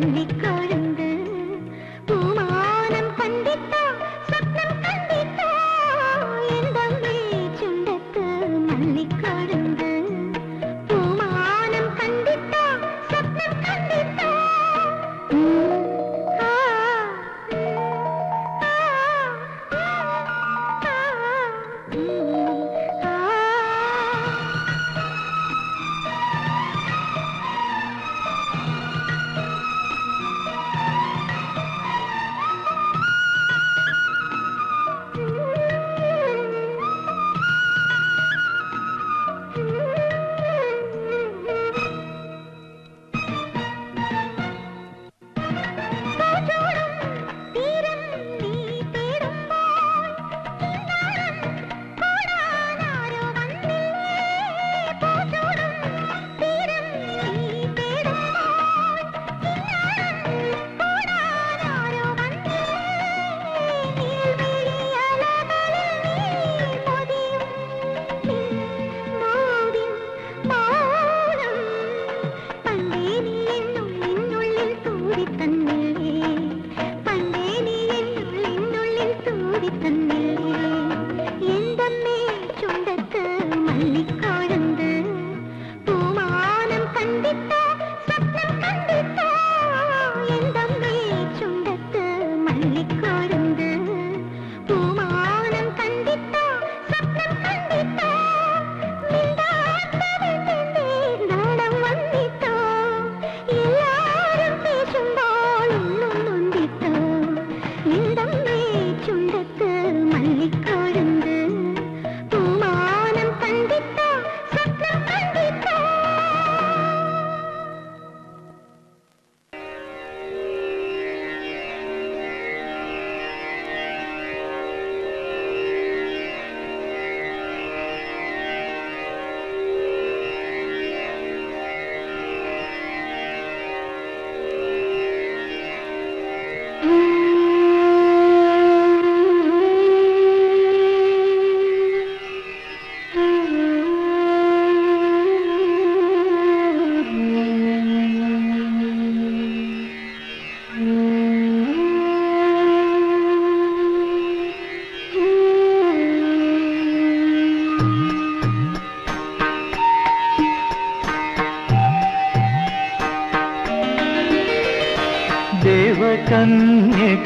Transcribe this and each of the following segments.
കന്യക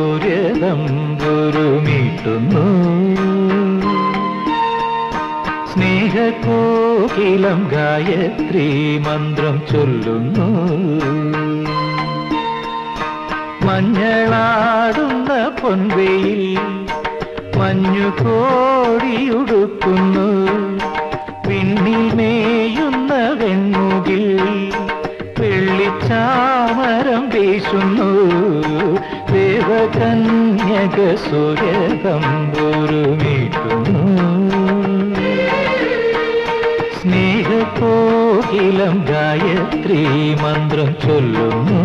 സൂര്യതമ്പുരുമീട്ടുന്നു സ്നേഹകോകിലം ഗായത്രി മന്ത്രം ചൊല്ലുന്നു മഞ്ഞളാടുന്ന പൊൻവെയിൽ മഞ്ഞു കോടിയുടുക്കുന്നു വിണ്ണിൽ മേയുന്ന വെൺമുകിൽ വെള്ളിച്ചാമരം വീശുന്നു ദേവകന്യക സൂര്യതമ്പുരുമീട്ടുന്നു സ്നേഹകോകിലം ഗായത്രി മന്ത്രം ചൊല്ലുന്നു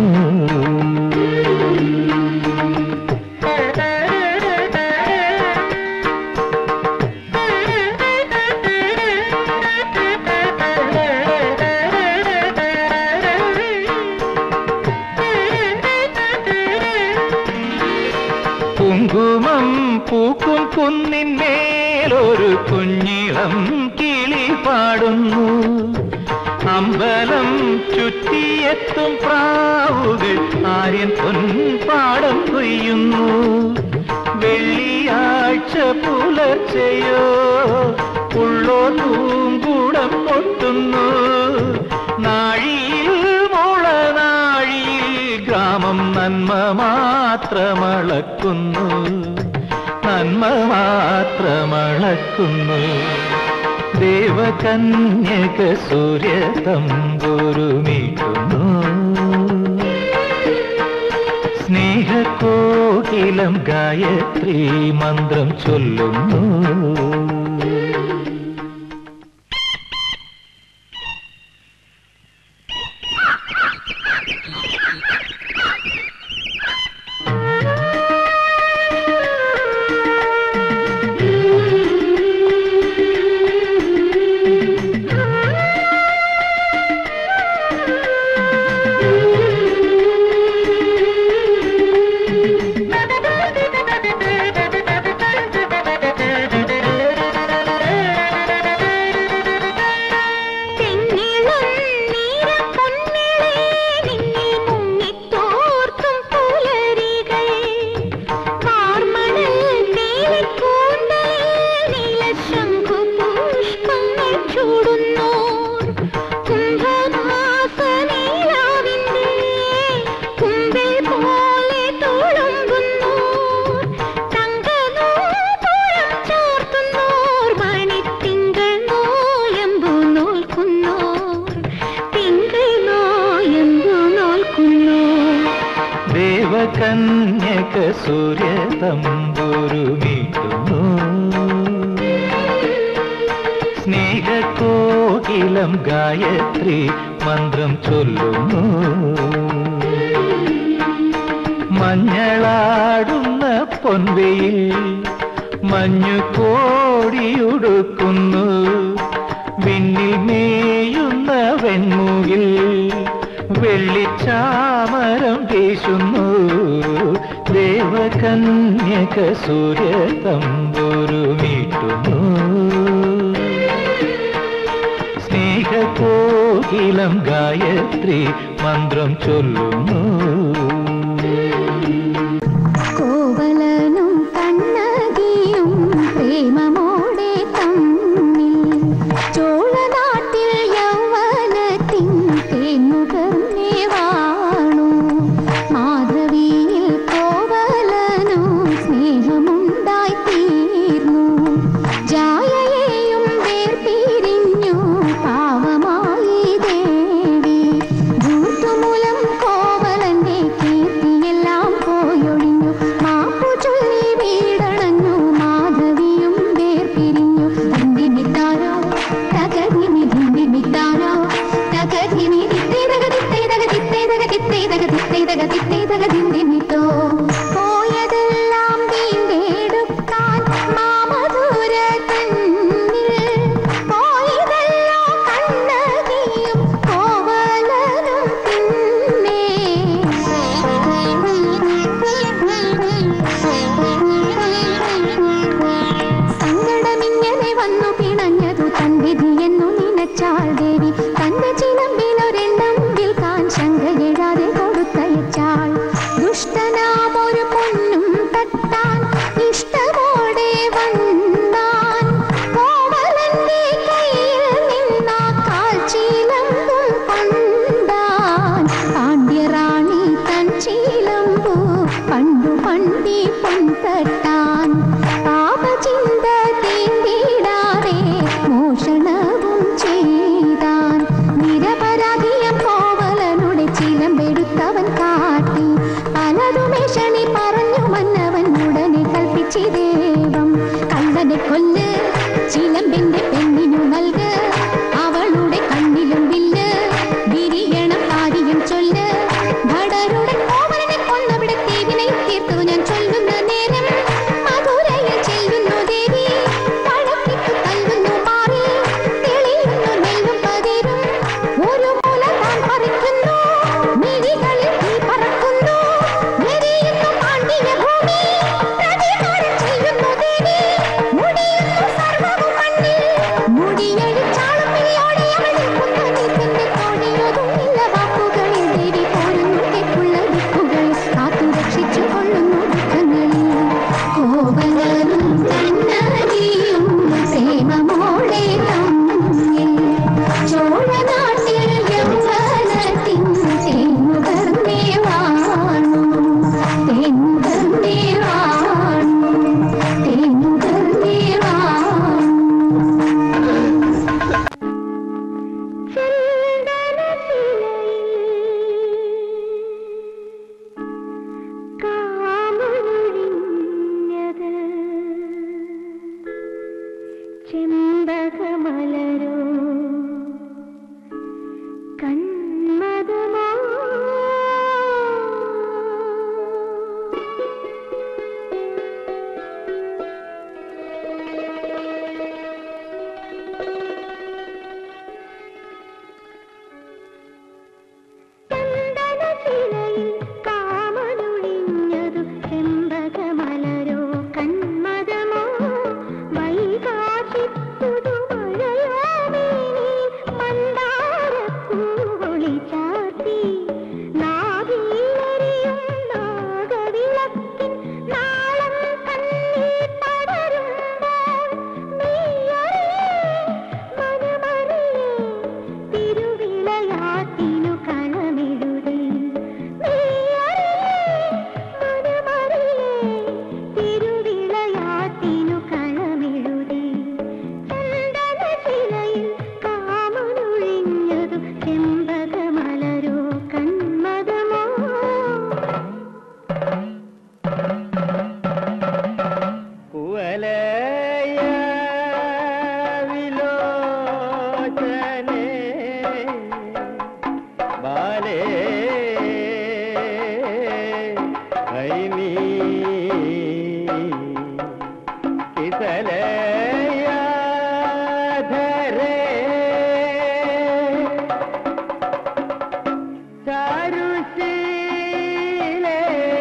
കുങ്കുമം പൂക്കും കുന്നിന്മേലൊരു കുഞ്ഞിളം കിളി പാടുന്നു അമ്പലം ചുറ്റിയെത്തും പ്രാവുകൾ ആര്യൻ പൊൻപാടം കൊയ്യുന്നു വെള്ളിയാഴ്ച പുലർച്ചയോ ഉള്ളോ പൂങ്കൂടം പൊട്ടുന്നു നാഴിയിൽ മുളനാഴിയിൽ ഗ്രാമം നന്മ മാത്രമളക്കുന്നു നന്മ മാത്രമളക്കുന്നു ദേവകന്യക സൂര്യതമ്പുരുമീട്ടുന്നു സ്നേഹകോകിലം ഗായത്രി മന്ത്രം ചൊല്ലുന്നു ദേവകന്യക സൂര്യ തമ്പുരു മീട്ടുന്നു സ്നേഹകോകിലം ഗായത്രി മന്ത്രം ചൊല്ലുന്നു മഞ്ഞളാടുന്ന പൊൻവെയിൽ മഞ്ഞു കോടിയുടുക്കുന്നു വിണ്ണിൽ മേയുന്ന വെൺമുകിൽ വെള്ളിച്ചാമരം വീശുന്നു ദേവകന്യക സൂര്യ തമ്പുരു മീട്ടുന്നു സ്നേഹകോകിലം ഗായത്രി മന്ത്രം ചൊല്ലുന്നു കോവലനും കണ്ണകിയും പ്രേമമോടെ തമ്മിൽ ചോളനാട്ടിൽ യൗവനത്തിൻ തേന്നുകർന്നേ വാണു മാധവിയിൽ കോവലനും സ്നേഹമുണ്ടായി തീർന്നു ജായയെയും വേർപിരിഞ്ഞു പാവമായി ദേവി ഭൂത്തുമൂലം കോവലന്റെ കീർത്തിയെല്ലാം പോയൊഴിഞ്ഞു മാപ്പു ചൊല്ലി വീടണഞ്ഞു മാധവിയും വേർപിരിഞ്ഞു ധിന്ദിമിത്താരോ തകധിമി ധിന്ദിമിത്താരോ തകധിമി ധിന്ദിമിത്തോ പോയതെല്ലാം വീണ്ടെടുക്കാൻ മാമധുര തന്നിൽ പോയതല്ലോ കണ്ണകിയും കോവലനും പിന്നെ സങ്കടമിങ്ങനെ വന്നു പിണഞ്ഞതു തൻ വിധിയെന്നു നിനച്ചാൾ ദേവി തന്റെ ചിലമ്പിലൊരെണ്ണം വിൽക്കാൻ ശങ്കയെഴാതെ കൊടുത്തയച്ചാൾ ദുഷ്ടനാമൊരു പൊന്നും തട്ടാൻ ഇഷ്ടമോടെ വന്നാൻ കോവലന്റെ കയ്യിൽ നിന്ന കാൽച്ചീലമ്പും കൊണ്ടാൻ പാണ്ഡ്യറാണി തൻ ചീലമ്പു പണ്ടു പണ്ടി പൊൻതട്ടാൻ പാപചിന്ത തീണ്ടിടാതെ മോഷണവും ചെയ്താൻ നിരപരാധിയം കോവലനുടെ ചിലമ്പെടുത്തവൻ കാട്ടി പലതുമേഷണി പറഞ്ഞു മന്നവൻ ഉടനെ കൽപ്പിച്ചി ദേവം കള്ളനെ കൊല്ല് ചിലമ്പിന്റെ പെണ്ണിനു നൽക് അവളുടെ കണ്ണിലും വില്ല് വിരിയണം കാര്യം ചൊല്ല് ഭടരുടെ കോവലനെ കൊന്നവിടെ തീവിനെ തീർത്തു ഞാൻ ചൊല്ലുന്ന നേരം മധുരയിൽ ചെല്ലുന്നു ദേവി പഴക്കിട്ടു തല്ലുന്നു മാറി തെളിയുന്നു നെല്ലും പതിരും ഒരു മുല താൻ പറിക്കുന്നു മിഴികളിൽ തീ പറക്കുന്നു എരിയുന്നു പാണ്ഡ്യ ഭൂമി പ്രതികാരം ചെയ്യുന്നു ദേവി മുടിയുന്നു സർവ്വവും മണ്ണിൽ മുടിയഴിച്ചാളും വിളിയോടെ അവൾ നിൽക്കുന്നു നിൽക്കുന്ന തോണിയൊതുമില്ല വാക്കുകളിൽ ദേവി പോരുന്നു തെക്കുള്ള ദിക്കുകളിൽ കാത്തു രക്ഷിച്ചു കൊള്ളുന്നു ദുഃഖ നളിനി കിസലയാധരേ ചാരുശീലേ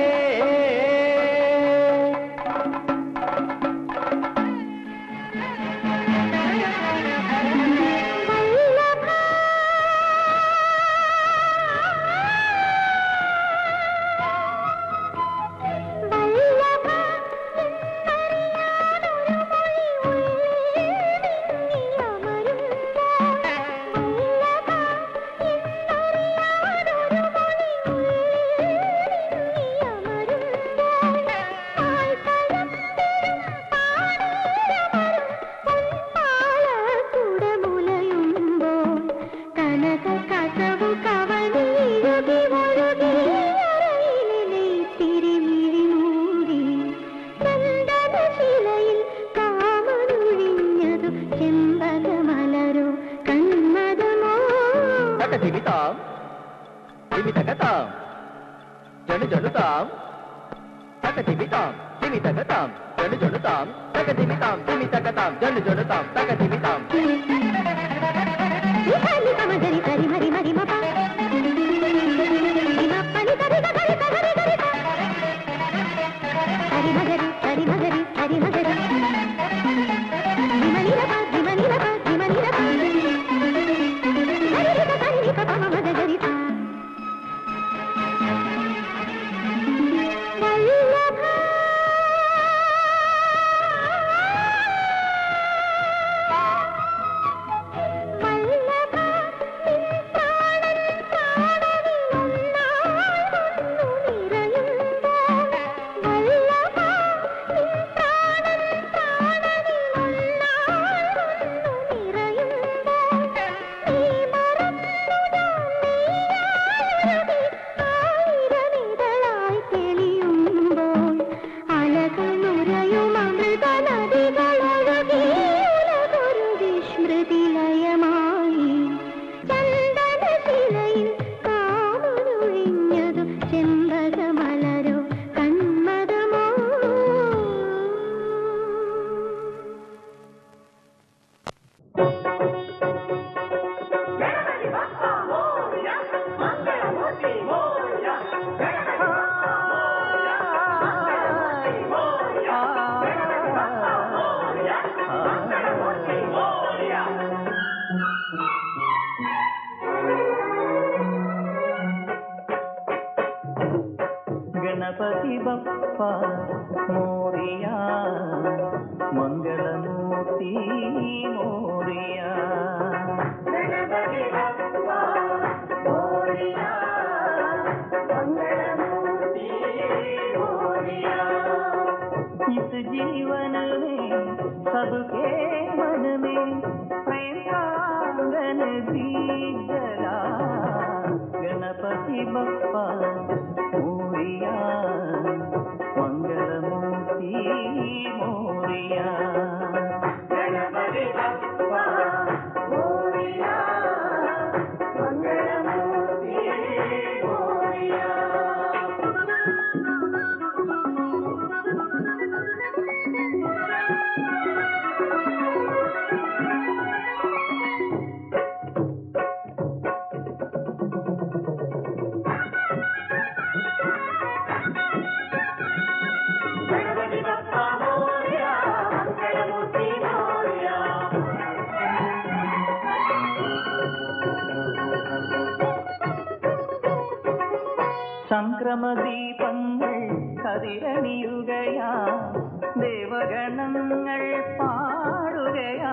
गणपति बप्पा मोरिया मंगलमूर्ति मोरिया गणपति बप्पा मोरिया मंगलमूर्ति मोरिया। इस जीवन में सबके मन में प्रेम का आंगन दीप जला गणपति बप्पा मोरिया मंगलमूर्ति मोरिया गणपति बप्पा मोरिया मंगलमूर्ति मोरिया। സംക്രമദീപങ്ങൾ കതിരണിയുകയാ ദേവഗണങ്ങൾ പാടുകയാ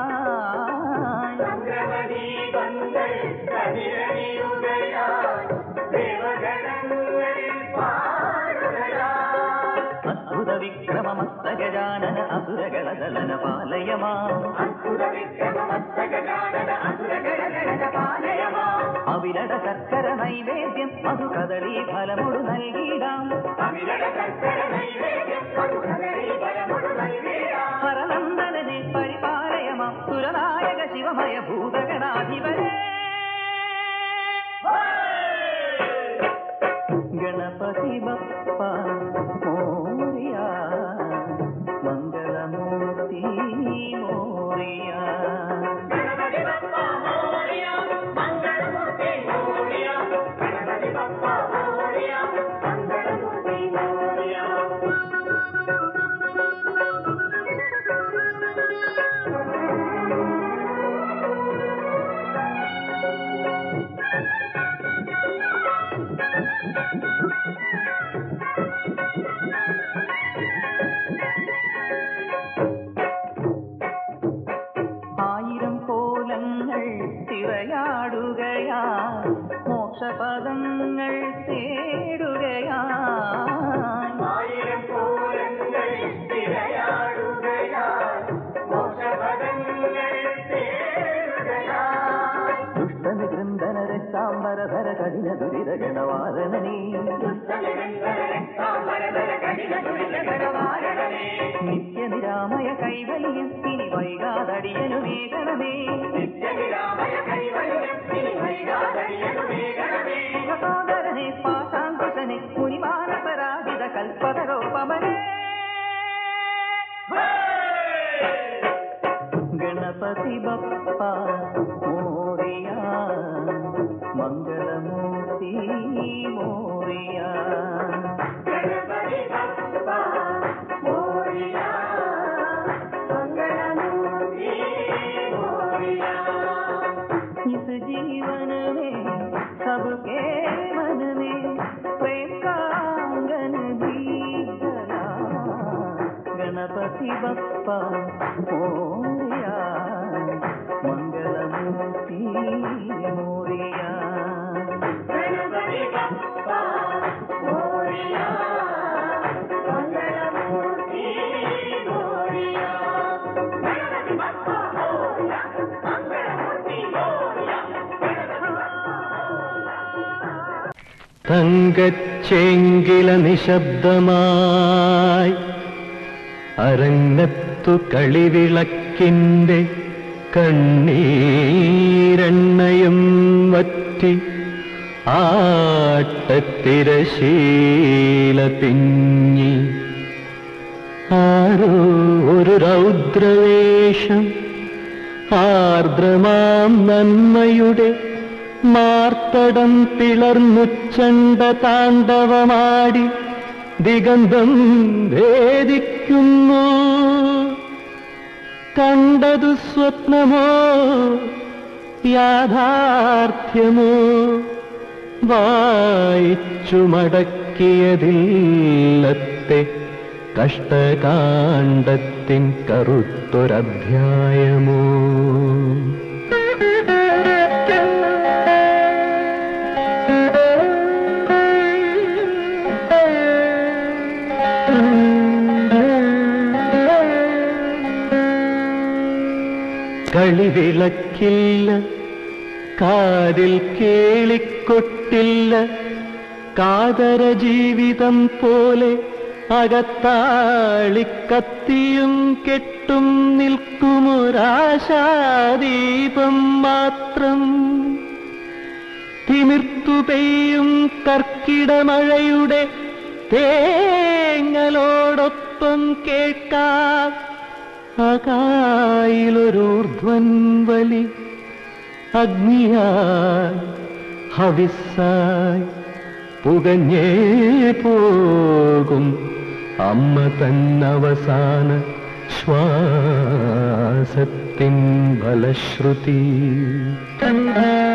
സംക്രമദീപങ്ങൾ കതിരണിയുകയാ ദേവഗണങ്ങൾ പാടുകയാ അദ്ഭുത വിക്രമമസ്തഗജാനന അസുരഗണദലന പാലയമാ അദ്ഭുത വിക്രമമസ്തഗജാനന അസുരഗണദലന പാലയമാ അവിരട ശർക്കര നൈവേദ്യം മധുകദളി ഫലമുടു നൽകിടാം ഹരനന്ദനെ പരിപാലയമാം സുരനായക ശിവമയ ഭൂതഗണാധിപരേ ഗണപതി ഗണപതി ബപ്പ മോറിയ മംഗളമൂർത്തി മോറിയ ഗണപതി ബപ്പ മോറിയ മംഗളമൂർത്തി മോറിയ ഗണപതി ബപ്പ മോറിയ മംഗളമൂർത്തി മോറിയ തിരയാടുകയാ മോക്ഷപദങ്ങൾ തേടുകയാ ആയിരം കോലങ്ങൾ തിരയാടുകയാ മോക്ഷപദങ്ങൾ തേടുകയാ ദുഷ്ടനികൃന്ദന രക്താംബരധര കഠിന ദുരിത ഗണവാരണനീ നിത്യനിരാമയ കൈവല്യം ഇനി വൈകാതടിയനു വേഗണമേ സോദരനെ പാശാങ്കുശനെ മുനിമാനസരാജിത കൽപ്പതരോപമനേ ഗണപതി ബപ്പ മോറിയ മംഗളമൂർത്തി മോറിയ ഗണപതി ബപ്പ മോറിയ मंगलमूर्ति मोरिया इस जीवन में सबके मन में प्रेम का आंगन दीपला गणपति बप्पा मोरिया मंगलमूर्ति मोरिया गणपति बप्पा मोरिया मंगलमूर्ति मोरिया തങ്കച്ചെങ്കില നിശബ്ദമായി അരങ്ങത്തു കളിവിളക്കിൻ്റെ കണ്ണീരെണ്ണയും വറ്റി ആട്ടത്തിരശീല തിങ്ങി ആരോ ഒരു രൗദ്രവേഷം ആർദ്രമാം നന്മയുടെ മാർത്തടം പിളർന്നുച്ചണ്ട താണ്ഡവമാടി ദിഗന്ധം ഭേദിക്കുന്നു. കണ്ടതു സ്വപ്നമോ യാഥാർത്ഥ്യമോ വായിച്ചു മടക്കിയതില്ലത്തെ കഷ്ടകാണ്ഡത്തിൻ കറുത്തൊരധ്യായമോ. കളിവിളക്കില്ല, കാതിൽ കേളിക്കൊട്ടില്ല, കാതര ജീവിതം പോലെ അകത്താളിക്കത്തിയും കെട്ടും നിൽക്കുമൊരാശാദീപം മാത്രം. തിമിർത്തു പെയ്യും കർക്കിടമഴയുടെ തേങ്ങലോടൊപ്പം കേൾക്കാം അകായിലൊരൂർധ്വൻ വലി. അഗ്നിയായി ഹവിസ്സായി പുകഞ്ഞേ പോകും അമ്മ തന്നവസാന ശ്വാസത്തിൻ ബലശ്രുതി.